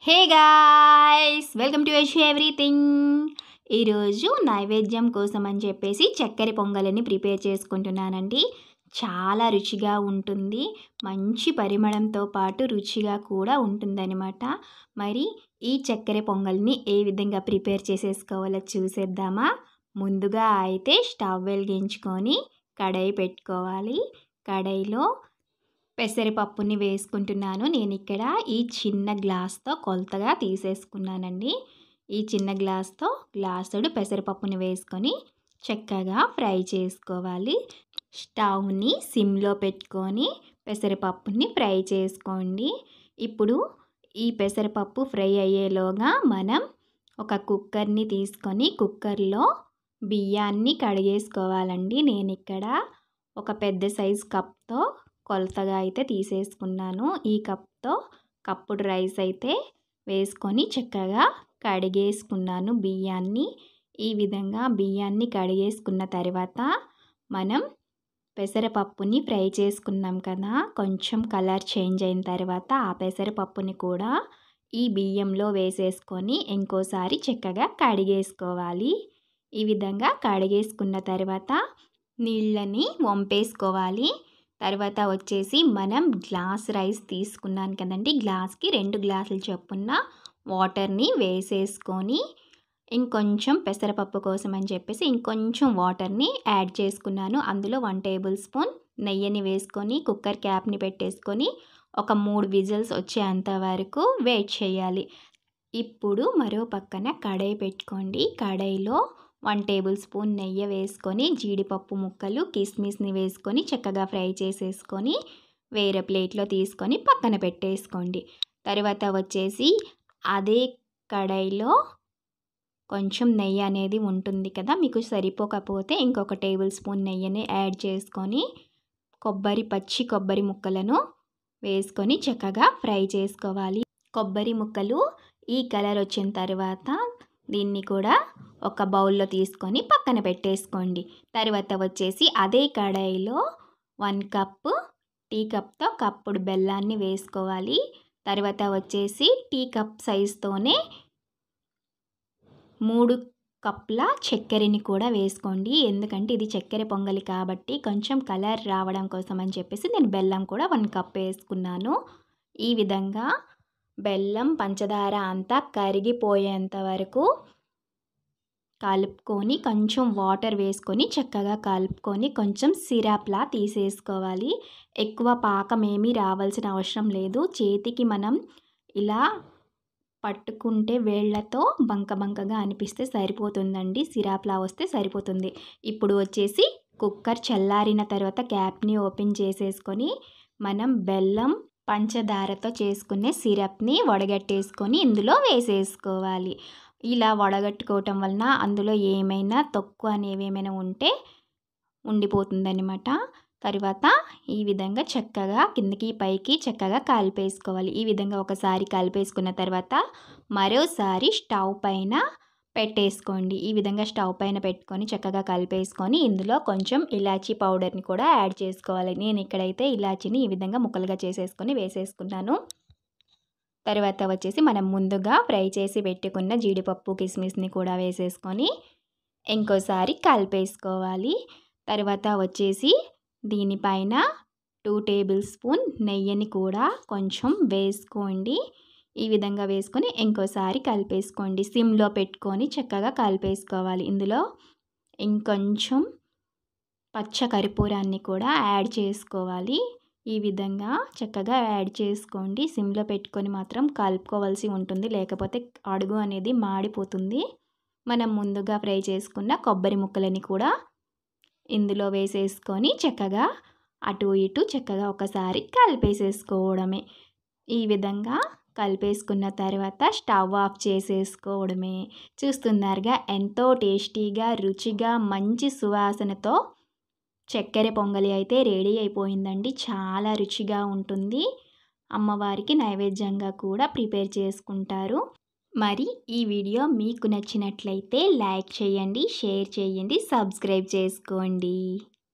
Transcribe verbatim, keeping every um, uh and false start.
Hey guys, welcome to Yash everything. ఈరోజు నైవేద్యం కోసం అని చెప్పేసి చక్కెర పొంగలిని ప్రిపేర్ చేసుకుంటున్నానండి. చాలా రుచిగా ఉంటుంది, మంచి పరిమళంతో పాటు రుచిగా కూడా ఉంటుందన్నమాట. మరి ఈ చక్కెర పొంగల్ని ఏ విధంగా ప్రిపేర్ చేసేసుకోవాలో చూసేద్దామా. ముందుగా అయితే స్టవ్ వెలిగించుకొని కడాయి పెట్టుకోవాలి. కడాయిలో పెసరపప్పుని వేసుకుంటున్నాను. నేను ఇక్కడ ఈ చిన్న గ్లాస్తో కొలతగా తీసేసుకున్నానండి. ఈ చిన్న గ్లాస్తో గ్లాసుడు పెసరపప్పుని వేసుకొని చక్కగా ఫ్రై చేసుకోవాలి. స్టవ్ని సిమ్లో పెట్టుకొని పెసరపప్పుని ఫ్రై చేసుకోండి. ఇప్పుడు ఈ పెసరపప్పు ఫ్రై అయ్యేలోగా మనం ఒక కుక్కర్ని తీసుకొని కుక్కర్లో బియ్యాన్ని కడిగేసుకోవాలండి. నేను ఇక్కడ ఒక పెద్ద సైజ్ కప్తో కొలతగా అయితే తీసేసుకున్నాను. ఈ కప్తో కప్పుడు రైస్ అయితే వేసుకొని చక్కగా కడిగేసుకున్నాను బియ్యాన్ని. ఈ విధంగా బియ్యాన్ని కడిగేసుకున్న తర్వాత మనం పెసరపప్పుని ఫ్రై చేసుకున్నాం కదా, కొంచెం కలర్ చేంజ్ అయిన తర్వాత ఆ పెసరపప్పుని కూడా ఈ బియ్యంలో వేసేసుకొని ఇంకోసారి చక్కగా కడిగేసుకోవాలి. ఈ విధంగా కడిగేసుకున్న తర్వాత నీళ్ళని వంపేసుకోవాలి. తర్వాత వచ్చేసి మనం గ్లాస్ రైస్ తీసుకున్నాను కదండి, గ్లాస్కి రెండు గ్లాసులు చొప్పున వాటర్ని వేసేసుకొని ఇంకొంచెం పెసరపప్పు కోసం అని చెప్పేసి ఇంకొంచెం వాటర్ని యాడ్ చేసుకున్నాను. అందులో వన్ టేబుల్ స్పూన్ నెయ్యిని వేసుకొని కుక్కర్ క్యాప్ని పెట్టేసుకొని ఒక మూడు విజిల్స్ వచ్చేంత వరకు వెయిట్ చేయాలి. ఇప్పుడు మరో పక్కన కడాయి పెట్టుకోండి. కడాయిలో వన్ టేబుల్ స్పూన్ నెయ్యి వేసుకొని జీడిపప్పు ముక్కలు కిస్మిస్ని వేసుకొని చక్కగా ఫ్రై చేసేసుకొని వేరే ప్లేట్లో తీసుకొని పక్కన పెట్టేసుకోండి. తర్వాత వచ్చేసి అదే కడాయిలో కొంచెం నెయ్యి అనేది ఉంటుంది కదా, మీకు సరిపోకపోతే ఇంకొక టేబుల్ స్పూన్ నెయ్యిని యాడ్ చేసుకొని కొబ్బరి పచ్చి కొబ్బరి ముక్కలను వేసుకొని చక్కగా ఫ్రై చేసుకోవాలి. కొబ్బరి ముక్కలు ఈ కలర్ వచ్చిన తర్వాత దీన్ని కూడా ఒక బౌల్లో తీసుకొని పక్కన పెట్టేసుకోండి. తర్వాత వచ్చేసి అదే కడాయిలో వన్ కప్పు టీ కప్తో కప్పుడు బెల్లాన్ని వేసుకోవాలి. తర్వాత వచ్చేసి టీ కప్ సైజుతోనే మూడు కప్పుల చక్కెరని కూడా వేసుకోండి. ఎందుకంటే ఇది చక్కెర పొంగలి కాబట్టి కొంచెం కలర్ రావడం కోసం అని చెప్పేసి నేను బెల్లం కూడా వన్ కప్ వేసుకున్నాను. ఈ విధంగా బెల్లం పంచదార అంతా కరిగిపోయేంత వరకు కలుపుకొని కొంచెం వాటర్ వేసుకొని చక్కగా కలుపుకొని కొంచెం సిరప్లా తీసేసుకోవాలి. ఎక్కువ పాకం ఏమీ రావాల్సిన అవసరం లేదు. చేతికి మనం ఇలా పట్టుకుంటే వేళ్లతో బంక బంకగా అనిపిస్తే సరిపోతుందండి. సిరప్లా వస్తే సరిపోతుంది. ఇప్పుడు వచ్చేసి కుక్కర్ చల్లారిన తర్వాత క్యాప్ని ఓపెన్ చేసేసుకొని మనం బెల్లం పంచదారతో చేసుకునే సిరప్ని వడగట్టేసుకొని ఇందులో వేసేసుకోవాలి. ఇలా వడగట్టుకోవటం వలన అందులో ఏమైనా తొక్కు అనేవి ఏమైనా ఉంటే ఉండిపోతుందన్నమాట. తర్వాత ఈ విధంగా చక్కగా కిందకి పైకి చక్కగా కలిపేసుకోవాలి. ఈ విధంగా ఒకసారి కలిపేసుకున్న తర్వాత మరోసారి స్టవ్ పైన పెట్టేసుకోండి. ఈ విధంగా స్టవ్ పైన పెట్టుకొని చక్కగా కలిపేసుకొని ఇందులో కొంచెం ఇలాచీ పౌడర్ని కూడా యాడ్ చేసుకోవాలి. నేను ఇక్కడైతే ఇలాచీని ఈ విధంగా ముక్కలుగా చేసేసుకొని వేసేసుకున్నాను. తర్వాత వచ్చేసి మనం ముందుగా ఫ్రై చేసి పెట్టుకున్న జీడిపప్పు కిస్మిస్ని కూడా వేసేసుకొని ఇంకోసారి కలిపేసుకోవాలి. తర్వాత వచ్చేసి దీనిపైన టూ టేబుల్ స్పూన్ నెయ్యిని కూడా కొంచెం వేసుకోండి. ఈ విధంగా వేసుకొని ఇంకోసారి కలిపేసుకోండి. సిమ్లో పెట్టుకొని చక్కగా కలిపేసుకోవాలి. ఇందులో ఇంకొంచెం పచ్చ కర్పూరాన్ని కూడా యాడ్ చేసుకోవాలి. ఈ విధంగా చక్కగా యాడ్ చేసుకోండి. సిమ్లో పెట్టుకొని మాత్రం కలుపుకోవాల్సి ఉంటుంది, లేకపోతే అడుగు అనేది మాడిపోతుంది. మనం ముందుగా ఫ్రై చేసుకున్న కొబ్బరి ముక్కలని కూడా ఇందులో వేసేసుకొని చక్కగా అటు ఇటు చక్కగా ఒకసారి కలిపేసేసుకోవడమే. ఈ విధంగా కలిపేసుకున్న తర్వాత స్టవ్ ఆఫ్ చేసేసుకోవడమే. చూస్తున్నారుగా ఎంతో టేస్టీగా రుచిగా మంచి సువాసనతో చక్కెర పొంగలి అయితే రెడీ అయిపోయిందండి. చాలా రుచిగా ఉంటుంది. అమ్మవారికి నైవేద్యంగా కూడా ప్రిపేర్ చేసుకుంటారు. మరి ఈ వీడియో మీకు నచ్చినట్లయితే లైక్ చేయండి, షేర్ చేయండి, సబ్స్క్రైబ్ చేసుకోండి.